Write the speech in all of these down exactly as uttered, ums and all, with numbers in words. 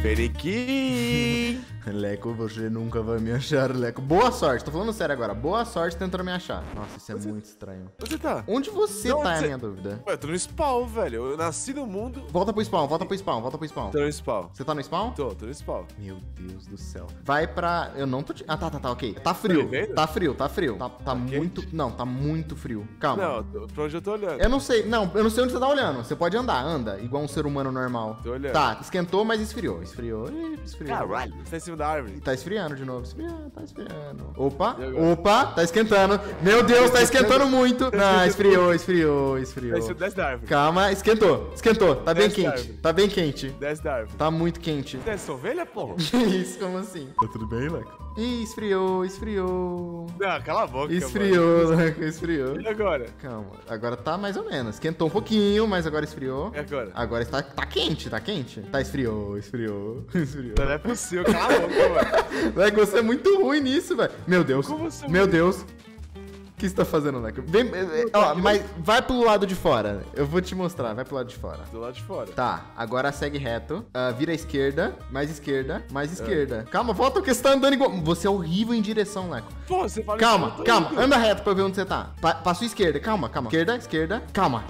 Periquim! Leco, você nunca vai me achar, Leco. Boa sorte, tô falando sério agora. Boa sorte tentando me achar. Nossa, isso é Você- muito estranho. Onde você tá? Onde você Não, tá, é a você- minha dúvida. Ué, eu tô no spawn, velho. Eu nasci no mundo. Volta pro spawn, volta pro spawn, volta pro spawn. Tô no spawn. Você tá no spawn? Tô, tô no spawn. Meu Deus do céu. Vai pra... Eu não tô... te- Ah, tá, tá, tá, ok. Tá frio. Tá me vendo? Tá frio, tá frio. Tá, tá quente? muito... Não, tá muito frio. Calma. Não, tô- pra onde eu tô olhando? Eu não sei, não, eu não sei onde você tá olhando. Você pode andar, anda, igual um ser humano normal. Tô olhando. Tá, esquentou, mas esfriou. Esfriou, ih, esfriou. Caralho. Você tá em cima da árvore. Tá esfriando de novo. Esfriando, tá esfriando. Opa, E agora? opa, tá esquentando. Meu Deus, tá esquentando muito. Não, esfriou, esfriou, Tá em esfriou. cima- Desce da árvore. Calma, esquentou, esquentou. Tá bem Desce da quente, árvore. tá bem quente. Desce da árvore. Tá muito quente. Desce ovelha, porra? Que isso, como assim? Tá tudo bem, Leco? Ih, esfriou, esfriou. Não, cala a boca, Esfriou, mano. Leco, esfriou. E agora? Calma, agora tá mais ou menos. Esquentou um pouquinho, mas agora esfriou. E agora? Agora está, tá quente, tá quente? Tá, esfriou, esfriou, esfriou. Não é possível, cala a boca, mano. Leco, você é muito ruim nisso, velho. Meu Deus, Como você é meu ruim? Deus. O que você tá fazendo, Leco? Vem, é, é, ó, mas vai pro lado de fora. Eu vou te mostrar, vai pro lado de fora. Do lado de fora. Tá, agora segue reto, ah, vira à esquerda, mais esquerda, É. mais esquerda. Calma, volta porque você tá andando igual... Você é horrível em direção, Leco. Pô, você fala Calma, isso, eu tô calma, indo. anda reto pra eu ver onde você tá. Pa Passo esquerda, calma, calma. Esquerda, esquerda, calma.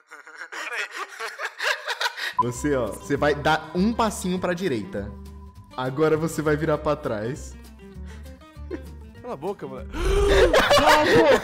Você, ó, você vai dar um passinho pra direita. Agora você vai virar pra trás. Cala a boca, mano. Cala a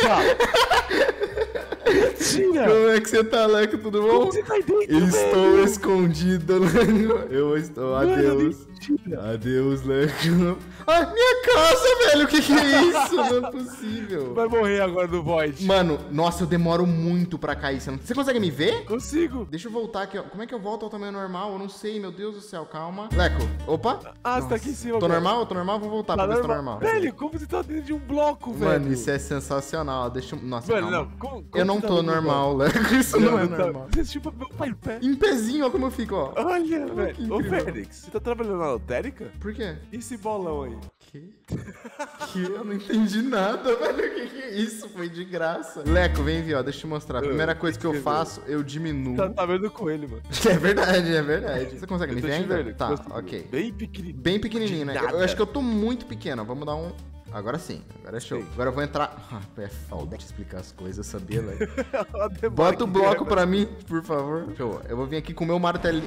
boca! Mentira! Como é que você tá, Leco? Tudo bom? Como você tá aí dentro, Estou velho? escondido, Leco. Eu estou. Mano, Adeus. mentira. Adeus, Leco. Ai, minha casa, velho. O que que é isso? Não é possível. Vai morrer agora no Void. Mano, nossa, eu demoro muito pra cair. Você, não... você consegue me ver? Consigo. Deixa eu voltar aqui, ó. Como é que eu volto ao tamanho normal? Eu não sei, meu Deus do céu. Calma. Leco, opa. Ah, você tá aqui em cima, Tô agora. normal? Tô normal? Vou voltar Tá pra ver se tô normal. normal. Velho, como você tá dentro de um bloco, velho? Mano, isso é sensacional. Deixa eu... Nossa, Mano, calma. não. Como, como Eu não você tá tô dentro de um normal, Leco. Isso bloco? não é tá- normal. Você chupa meu pai em pé. Em pezinho, ó como eu fico, ó. Olha, que velho. Ô, incrível. Fênix, você tá trabalhando na lotérica? Por quê? E esse bolão aí? Que? Que? Eu não entendi nada, velho. O que que é isso? Foi de graça. Leco, vem ver, ó. Deixa eu te mostrar. A primeira coisa que eu faço, eu diminuo. Tá, tá vendo com ele, mano. É verdade, é verdade. Você consegue me Eu tô ver te ainda? vendo, Tá, consigo. ok. Bem pequenininho. Bem pequenininho, né? De Eu, eu nada. acho que eu tô muito pequeno. Vamos dar um... Agora sim. Agora é show. Sim. Agora eu vou entrar... Ah, é falta de explicar as coisas, sabia, Leco? Ó, demora Bota o que bloco é, pra mim, por favor. Show. Eu vou vir aqui com o meu martelinho.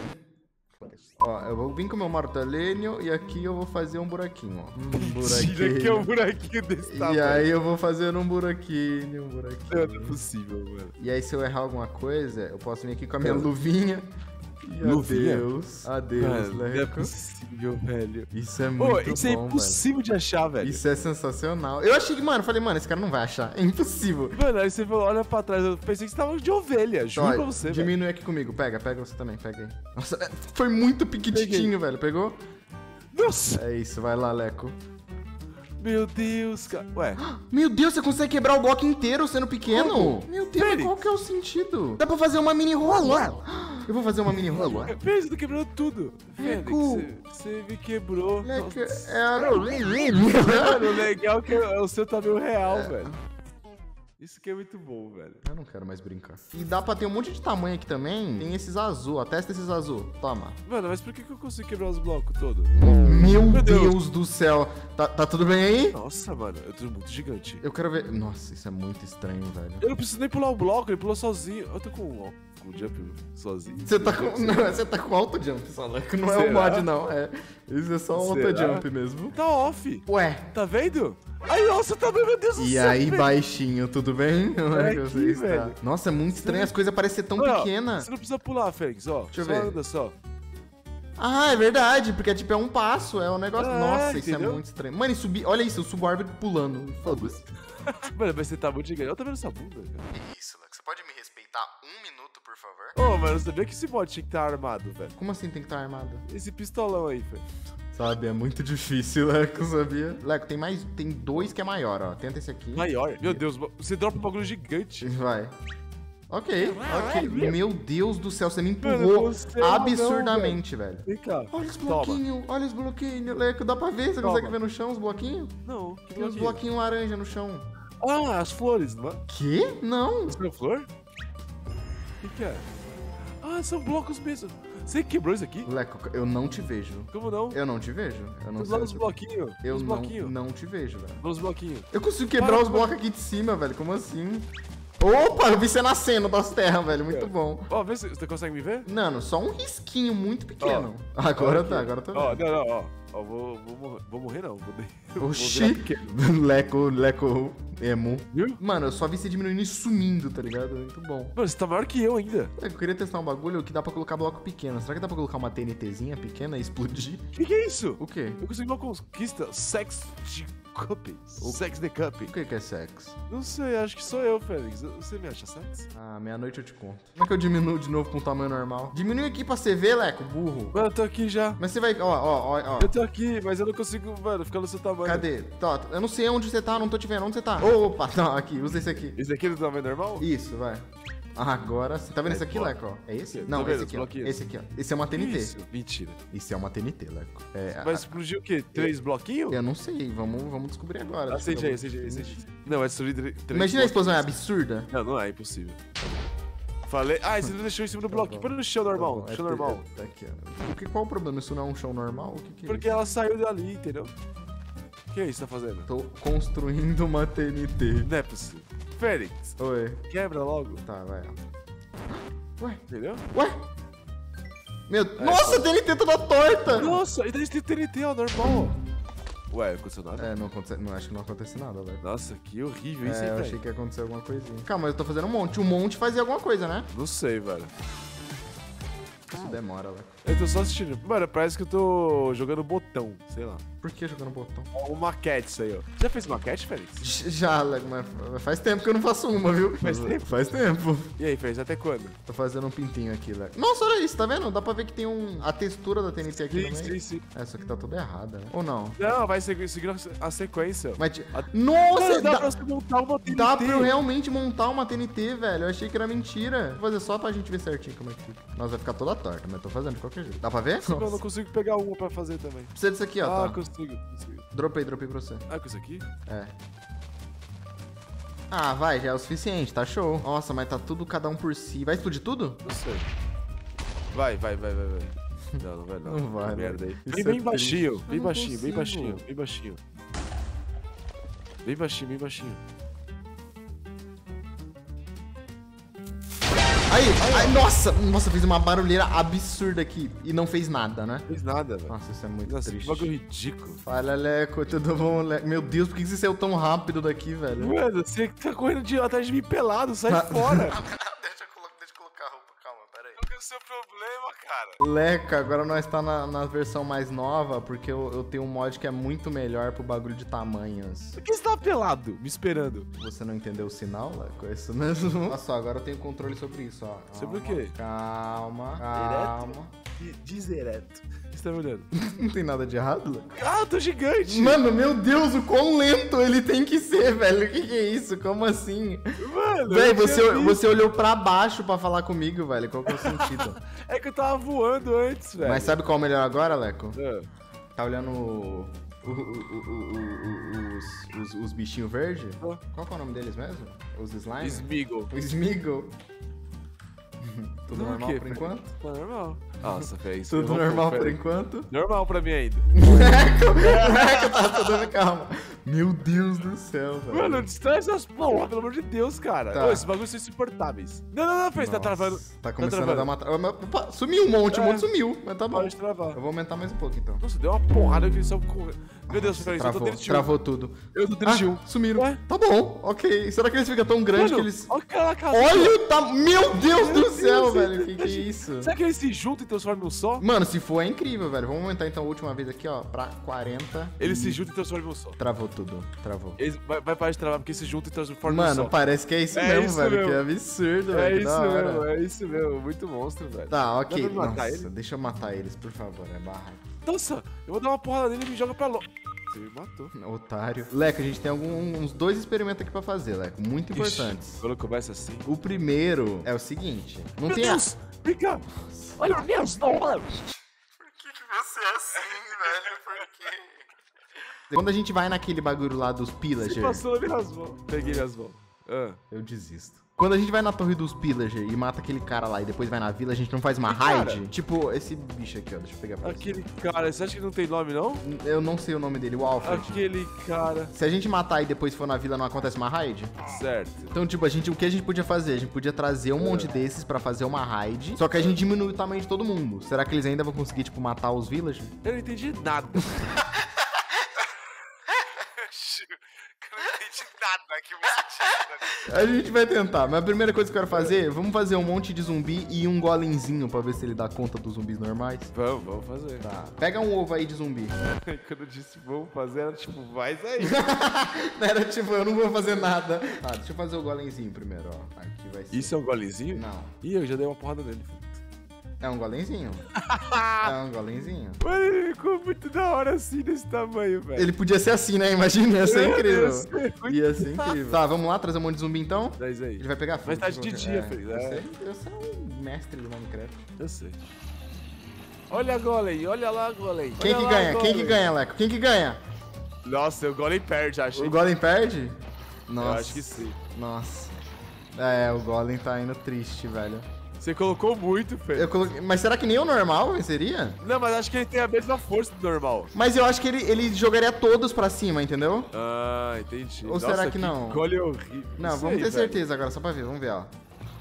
Ó, eu vou vir com o meu martelinho e aqui eu vou fazer um buraquinho, ó. Um Tira aqui é um buraquinho desse E tamanho. aí eu vou fazer um buraquinho, um buraquinho. Não, não é possível, mano. E aí se eu errar alguma coisa, eu posso vir aqui com a minha luvinha. E Luvinha? adeus. Adeus, Mano, não é Leco. possível, velho. Isso é Ô, muito isso é bom, impossível de achar, velho. velho. Isso é sensacional. Eu achei que, mano, eu falei, mano, esse cara não vai achar. É impossível. Mano, aí você falou, olha pra trás, eu pensei que você tava de ovelha, juro Ó, pra você, velho. diminui aqui comigo. Pega, pega você também, pega aí. Nossa, é, foi muito piquititinho, velho. Pegou? Nossa, É isso, vai lá, Leco. meu Deus, cara. Ué, Meu Deus, você consegue quebrar o bloco inteiro sendo pequeno? Como? Meu Deus, Fênix. qual que é o sentido? Dá pra fazer uma mini rola. Eu vou fazer uma mini rola. Fênix, tô quebrando tudo. Fênix, Leco. você- você me quebrou. Leco, Nossa. é a... Mano, o legal é que o seu tá meio real, velho. Isso que é muito bom, velho. Eu não quero mais brincar. E dá pra ter um monte de tamanho aqui também. Tem esses azul, ó. Testa esses azul. Toma. Mano, mas por que, que eu consigo quebrar os blocos todos? Meu, Meu Deus. Deus. do céu. Tá, tá tudo bem aí? Nossa, mano, eu tô muito gigante. Eu quero ver... Nossa, isso é muito estranho, velho. Eu não preciso nem pular o bloco, ele pulou sozinho. Eu tô com, ó, com o jump sozinho. Você tá com... Não, você tá com auto jump, só, Leco. Não é um Será? mod, não. É... Isso é só um auto Será? jump mesmo. Tá off. Ué. Tá vendo? Ai, nossa, tá vendo? Meu Deus do E céu. aí, velho. baixinho, tudo bem? Como é que aqui, você está? velho. Nossa, é muito estranho as coisas parecem ser tão Olha, ó, pequenas. Você não precisa pular, Fênix, ó. Deixa eu só ver. anda só. Ah, é verdade, porque tipo, é um passo, é um negócio. É, Nossa, isso é entendeu? muito estranho. Mano, e subir. Olha isso, eu subo a árvore pulando. Foda-se. Mano, mas você tá muito gigante. Olha, tá vendo essa bunda, cara? Isso, Lex. Você pode me respeitar um minuto, por favor? Ô, mano, você sabia que esse mod tinha que estar armado, velho? Como assim tem que estar armado? Esse pistolão aí, velho. Sabe, é muito difícil, Leco, sabia? Leco, tem mais. Tem dois que é maior, ó. Tenta esse aqui. Maior? Meu Deus, você dropa um bagulho gigante. Vai. Ok, ok. Meu Deus do céu, você me Mano, empurrou você é um absurdamente, velho. Vem cá. Olha os Toma. bloquinhos, olha os bloquinhos, Leco. Dá pra ver? Você Toma. consegue ver no chão os bloquinhos? Não, que Tem uns bloquinho? bloquinhos laranja no chão. Ah, as flores, não é? Que? Não. Isso não é flor? O que, que é? Ah, são blocos mesmo. Você quebrou isso aqui? Leco, eu não te vejo. Como não? Eu não te vejo. Eu não Nos sei. lá nos bloquinhos. Eu nos não, bloquinhos. não te vejo, velho. Nos bloquinhos. Eu consigo quebrar Para, os para. blocos aqui de cima, velho. Como assim? Opa, eu vi você nascendo das terras, velho. Muito bom. Ó, vê se você consegue me ver? Mano, só um risquinho muito pequeno. Agora Ó, aqui. tá, agora tá. Ó, não, não, ó. Ó, vou, vou, morrer, vou morrer não. Vou, vou Oxi. virar pequeno. Leco, leco, emo. Viu? Mano, eu só vi você diminuindo e sumindo, tá ligado? Muito bom. Mano, você tá maior que eu ainda. Eu queria testar um bagulho que dá pra colocar bloco pequeno. Será que dá pra colocar uma TNTzinha pequena e explodir? Que que é isso? O quê? Eu consegui uma conquista. Sex de cuppies. O- Sex the cup. O que que é sexo? Não sei, acho que sou eu, Félix. Você me acha sexy? Ah, meia-noite eu te conto. Como é que eu diminuo de novo pra um tamanho normal? Diminui aqui pra você ver, Leco, burro. Mano, eu tô aqui já. Mas você vai, ó, ó, ó, ó. Eu tô aqui, mas eu não consigo, mano, ficar no seu tamanho. Cadê? Tá, eu não sei onde você tá, não tô te vendo. Onde você tá? Opa, tá, aqui, usa esse aqui. Esse aqui é do tamanho normal? Isso, vai. Agora sim. Tá vendo Aí, esse aqui, pô. Leco? Ó, é esse? Tô Não, vendo esse os aqui, ó. bloquinhos. Esse aqui, ó. Esse é uma T N T. Isso, mentira. Isso é uma T N T, Leco. É, Vai a- explodir o quê? Três bloquinhos? eu não sei, vamos, vamos descobrir agora. Acende aí, acende aí, acende aí. Não, vai destruir três Imagina a explosão, é bloquinhos. absurda. Não, não é impossível. Falei. Ah, você deixou em cima do bloquinho. Põe no chão normal. Tá bom, Chão é normal. te- Tá aqui, ó. O que, qual o problema? Isso não é um chão normal? O que que é Porque ela saiu dali, entendeu? O que é isso que tá fazendo? isso? Tô construindo uma T N T. Não é possível. Félix, Oi. quebra logo. Tá, vai, ó. Ué, Entendeu? ué. Meu, nossa, a T N T toda torta. Nossa, e daí tem T N T, ó, normal. Ué, não aconteceu nada? É, não acontece, não acho que não acontece nada, velho. Nossa, que horrível isso, É, hein, eu velho? achei que ia acontecer alguma coisinha. Calma, eu tô fazendo um monte. Um monte fazia alguma coisa, né? Não sei, velho. Isso demora, velho. Eu tô só assistindo. Mano, parece que eu tô jogando botão, sei lá. Por que jogando botão? Uma maquete isso aí, ó. Já fez maquete, Félix? J- Já, Leco, mas faz tempo que eu não faço uma, viu? Faz tempo? Faz tempo. E aí, Félix, até quando? Tô fazendo um pintinho aqui, Leco. Nossa, olha isso, tá vendo? Dá pra ver que tem um... a textura da T N T aqui Sim, no sim, meio. sim. Essa aqui tá toda errada, né? Ou não? Não, vai seguir, seguir a sequência. Mas... ti- A- Nossa, Mano, dá dá, pra você montar uma T N T. dá pra eu realmente montar uma T N T, velho. Eu achei que era mentira. Vou fazer só pra gente ver certinho como é que fica. Nossa, vai ficar toda torta, mas tô fazendo de qualquer jeito. Dá pra ver? Eu não Nossa. consigo pegar uma pra fazer também. Precisa disso aqui, ó. Ah, tá. consigo, consigo. Dropei, dropei pra você. Ah, com isso aqui? É. Ah, vai, já é o suficiente, tá show. Nossa, mas tá tudo cada um por si. Vai explodir tudo? Não sei. Vai, vai, vai, vai, vai. Não, não vai não. Não vai, Merda aí. Isso Bem, é bem triste. baixinho, Eu bem não baixinho, bem consigo. baixinho, bem baixinho. Bem baixinho, bem baixinho. Aí, aí, nossa, nossa, fez uma barulheira absurda aqui e não fez nada, né? Não fez nada, velho. Nossa, isso é muito Nossa, que triste. bagulho ridículo. Fala, Leco, tudo bom, Leco? Meu Deus, por que você saiu tão rápido daqui, velho? Mano, você tá correndo de, atrás de mim pelado, sai Tá- fora. deixa, eu colocar, deixa eu colocar a roupa, calma, peraí. Qual que é o seu problema, cara? Leca, agora nós tá na, na versão mais nova, porque eu, eu tenho um mod que é muito melhor pro bagulho de tamanhos. Por que você tá pelado, me esperando? Você não entendeu o sinal, Leco? É isso mesmo? Olha só, agora eu tenho controle sobre isso, ó. Sobre o Calma, quê? Calma, calma. Diz direto. Você tá me olhando? Não tem nada de errado, Leco? Ah, eu tô gigante. Mano, meu Deus, o quão lento ele tem que ser, velho. O que, que é isso? Como assim? Mano, Véi, eu você, tinha visto. você olhou pra baixo pra falar comigo, velho. Qual que é o sentido? É que eu tava voando antes, velho. Mas sabe qual é o melhor agora, Leco? Ah, Tá olhando o- o- o- o- o- o- os, os, os bichinhos verdes? Ah. Qual que é o nome deles mesmo? Os slime? Smeagol. O Smeagol. Tudo Não, normal o quê, por Fred? enquanto? Tá normal. Nossa, fez. Tudo normal por enquanto? Normal pra mim ainda. Leco, Leco, tá tudo calma. Meu Deus do céu, velho. Mano, distrai essas porra, pelo amor de Deus, cara. Tá. Ô, esses bagulhos são insuportáveis. Não, não, não, Fez, tá Nossa, travando. Tá começando travando. a dar uma... tra- Mas, opa, sumiu um monte, um É. monte sumiu. Mas tá bom. Pode travar. Eu vou aumentar mais um pouco, então. Nossa, deu uma porrada que eles são correndo. Meu Deus, Fred, eu tô Travou, dentro de um. travou tudo. Eu tô dentro de um. Ah, sumiram. Ué? Tá bom, ok. Será que eles ficam tão grandes Mano, que eles... olha aquela casa. Olha o tam... Meu Deus Meu do Deus, céu, você- velho. Que que é isso? Será que eles se juntam e transformam num só? Mano, se for é incrível, velho. Vamos aumentar então a última vez aqui, ó, pra quarenta. Eles e- se juntam e transformam num só. Travou tudo, travou. Eles vai, vai parar de travar porque se juntam e transformam num Mano, só. parece que é isso É mesmo, isso velho. mesmo. Que absurdo, É velho. que isso da hora. mesmo, é isso mesmo. Muito monstro, velho. Tá, ok. Dá pra matar Nossa, ele? deixa eu matar eles, por favor. É barra. Nossa, eu vou dar uma porrada nele e me joga pra longe. Você me matou. Otário. Leco, a gente tem algum- uns dois experimentos aqui pra fazer, Leco. Muito importantes. Ixi, quando começa assim. O primeiro é o seguinte. Não Meu tem a... Deus! Vem cá! Olha o Deus! Não, mano! Por que, que você é assim, velho? Por quê? Quando a gente vai naquele bagulho lá dos Você pillagers, passou nas minhas mãos. Peguei minhas mãos. Ah. eu desisto. Quando a gente vai na torre dos pillager e mata aquele cara lá e depois vai na vila, a gente não faz uma Que raid? cara? Tipo, esse bicho aqui, ó. Deixa eu pegar pra você. Aquele cara, você acha que não tem nome, não? Eu não sei o nome dele, o Alfred. Aquele cara. Se a gente matar e depois for na vila, não acontece uma raid? Certo. Então, tipo, a gente, o que a gente podia fazer? A gente podia trazer um monte desses pra fazer uma raid, só que a gente diminui o tamanho de todo mundo. Será que eles ainda vão conseguir, tipo, matar os villagers? Eu não entendi nada. Eu não entendi nada que você disse. A gente vai tentar, mas a primeira coisa que eu quero fazer, vamos fazer um monte de zumbi e um golemzinho pra ver se ele dá conta dos zumbis normais. Vamos, vamos fazer. Tá. Pega um ovo aí de zumbi. Quando eu disse vamos fazer, era tipo, vai aí. Era tipo, eu não vou fazer nada. Tá, deixa eu fazer o golemzinho primeiro, ó. Aqui vai ser. Isso é um golezinho? Não. Ih, eu já dei uma porrada nele. É um golemzinho? É um golemzinho? Mano, ele ficou muito da hora assim, desse tamanho, velho. Ele podia ser assim, né? Imagina, ia ser Meu incrível. Deus, muito Ia ser incrível. Tá, vamos lá, trazer um monte de zumbi então? Traz aí. Ele vai pegar fogo. Mas tá de deixa eu dia, colocar- Feliz, Eu é. sei, eu sou um mestre do Minecraft. Eu sei. Olha a Golem, olha lá, Golem. Quem Olha que lá, ganha? Quem Golem. que ganha, Leco? Quem que ganha? Nossa, o Golem perde, acho. O Golem perde? Nossa. Eu acho que sim. Nossa. É, o Golem tá indo triste, velho. Você colocou muito, Fê. Eu coloquei... Mas será que nem o normal venceria? Não, mas acho que ele tem a mesma força do normal. Mas eu acho que ele, ele jogaria todos pra cima, entendeu? Ah, entendi. Ou será que não? Golem horrível. Não, sei, vamos ter velho. certeza agora, só pra ver, vamos ver, ó.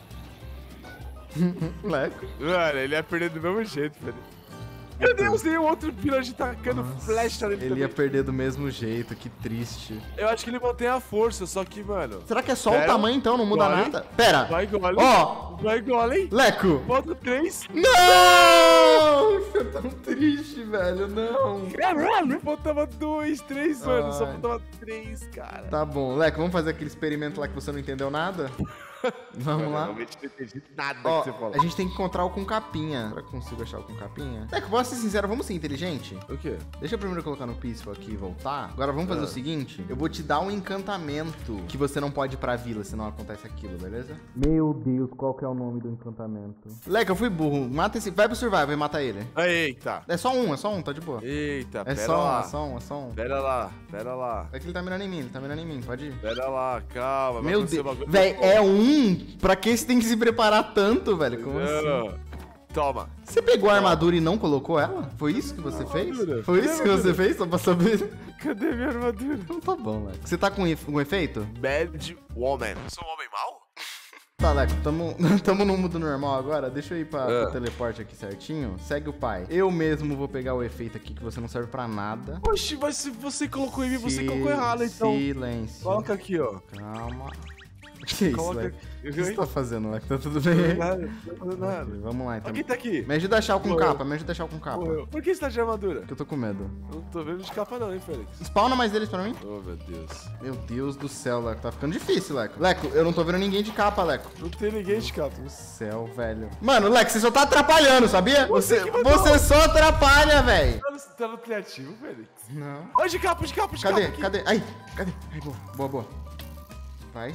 Leco. Mano, ele ia perder do mesmo jeito, velho. Meu Deus, tem um outro pilar tacando flecha nele Ele também. ia perder do mesmo jeito, que triste. Eu acho que ele mantém a força, só que, mano... Será que é só Pera. o tamanho então? Não muda Golem. nada? Pera. Vai, Golem. Ó. Vai, Golem. Leco. Falta três. Não! Você é tão triste, velho. Não. Caralho, faltava dois, três, mano. Só Ai. faltava três, cara. Tá bom. Leco, vamos fazer aquele experimento lá que você não entendeu nada? Vamos Mano, lá. realmente não entendi nada Ó, que você falou. a gente tem que encontrar o com capinha. Será que eu consigo achar o com capinha? Leco, posso ser sincero, vamos ser inteligente? O quê? Deixa eu primeiro colocar no peaceful aqui e voltar. Agora vamos fazer Ah. o seguinte. Eu vou te dar um encantamento que você não pode ir pra vila, senão acontece aquilo, beleza? Meu Deus, qual que é o nome do encantamento? Leco, eu fui burro. Mata esse... Vai pro survival e mata ele. Eita. É só um, é só um, tá de boa. Eita, É pera só um, lá. é só um, é só um. Pera lá, pera lá. É que ele tá mirando em mim, ele tá mirando em mim, pode ir. Pera lá, calma. vai Meu acontecer Deus, uma coisa- velho, é um? Pra que você tem que se preparar tanto, velho? Como assim? Não. Toma. Você pegou a armadura e não colocou ela? Foi isso que você fez? armadura? Foi isso Cadê que a você armadura? fez, só pra saber? Cadê minha armadura? Não tá bom, Leco. Você tá com efe- com efeito? Bad Woman. Eu sou um homem mau? Tá, Leco, tamo, tamo no mundo normal agora. Deixa eu ir pra, É. pro teleporte aqui certinho. Segue o pai. Eu mesmo vou pegar o efeito aqui que você não serve pra nada. Oxi, mas se você colocou em mim, você Si- colocou errado, então. Silêncio. Coloca aqui, ó. Calma. Que isso, Coloca Leco? aqui. O que você tá fazendo, Leco? Tá tudo bem? Nada, não tô fazendo nada. Ok, vamos lá, então. Quem tá aqui? Me ajuda a achar o com Morreu. capa, me ajuda a achar o com capa. Morreu. Por que você tá de armadura? Que eu tô com medo. Eu não tô vendo de capa não, hein, Félix? Spawna mais deles pra mim. Oh, meu Deus. Meu Deus do céu, Leco. Tá ficando difícil, Leco. Leco, eu não tô vendo ninguém de capa, Leco. Não tem ninguém de capa. Do céu, velho. Mano, Leco, você só tá atrapalhando, sabia? Você Você, que mandou. você só atrapalha, velho. Tá no, tá no criativo, Félix? Não. Ó, de capa, de capa, de Cadê? capa aqui. Cadê? Ai, cadê? Ai, boa, boa, boa. Vai.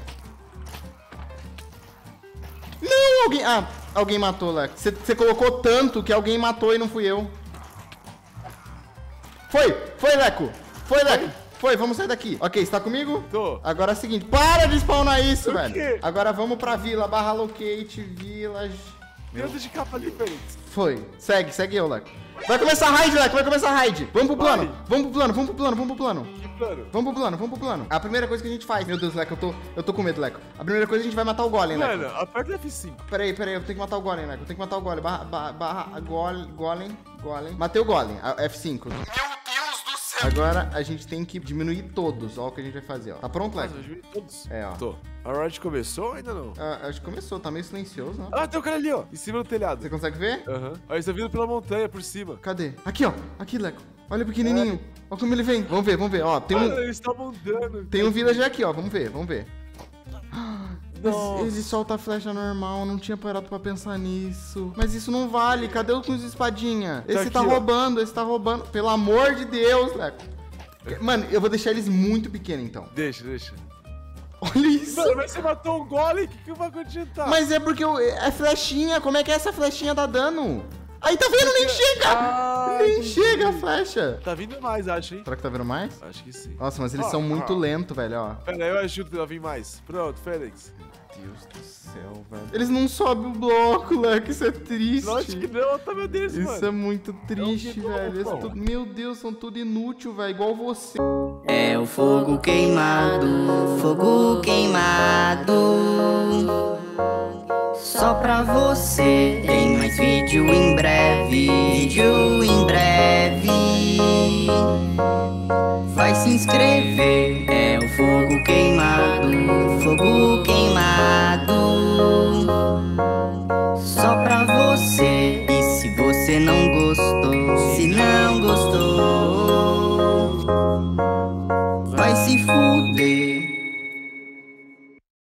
Não, alguém... Ah, alguém matou, Leco. Você você colocou tanto que alguém matou e não fui eu. Foi! Foi, Leco! Foi, Leco! Foi, vamos sair daqui. Ok, você tá comigo? Tô. Agora é o seguinte, para de spawnar isso, O velho. quê? Agora vamos pra vila, barra locate, village... Tem outro de capa ali, Félix. Foi. Segue, segue eu, Leco. Vai começar a raid, Leco, vai começar a raid. Vamos pro plano, Vai. vamos pro plano, vamos pro plano, vamos pro plano. Que plano? Vamos pro plano, vamos pro plano. A primeira coisa que a gente faz... Meu Deus, Leco, eu tô, eu tô com medo, Leco. A primeira coisa a gente vai matar o Golem, Leco. Mano, aperta F cinco. Peraí, peraí, eu tenho que matar o Golem, Leco. Eu tenho que matar o Golem. Barra, barra, barra Golem, Golem, Golem. Matei o Golem, a F cinco. Meu Deus do céu. Agora a gente tem que diminuir todos. Olha o que a gente vai fazer, ó. Tá pronto, Leco? Nossa, eu vi todos. É, ó. Tô. A Riot começou ou ainda não? Ah, acho que começou, tá meio silencioso, não? Ah, tem um cara ali, ó. Em cima do telhado. Você consegue ver? Aham. Ó, eles estão vindo pela montanha, por cima. Cadê? Aqui, ó. Aqui, Leco. Olha o pequenininho. Olha como ele vem. Vamos ver, vamos ver. Ó, tem Mano, um, eles estavam andando. tem um villager aqui, ó. Vamos ver, vamos ver. Nossa. Mas ele solta a flecha normal, não tinha parado pra pensar nisso. Mas isso não vale, cadê os com os espadinha? Esse aqui, tá ó. roubando, esse tá roubando. Pelo amor de Deus, Leco. Mano, eu vou deixar eles muito pequenos, então. Deixa, deixa. Olha isso. Mano, mas você matou um golem, o que, que vai adiantar? Mas é porque eu- é flechinha, como é que essa flechinha dá dano? Aí, tá vendo? Nem chega! Ah, Nem entendi. chega a flecha. Tá vindo mais, acho, hein? Será que tá vendo mais? Acho que sim. Nossa, mas eles Ó, são muito ó. lentos, velho, ó. Pera aí, eu ajudo a vir mais. Pronto, Fênix. Meu Deus do céu, velho. Eles não sobem o bloco, Leco. Isso é triste. Lógico que não, tá meu Deus, Isso mano. é muito triste, de novo, velho. Eles pô. tudo- Meu Deus, são tudo inútil, velho. Igual você. É o fogo queimado, fogo queimado. Só pra você, tem mais vídeo em breve, vídeo em breve. Vai se inscrever, é o fogo queimado, fogo queimado. Só pra você, e se você não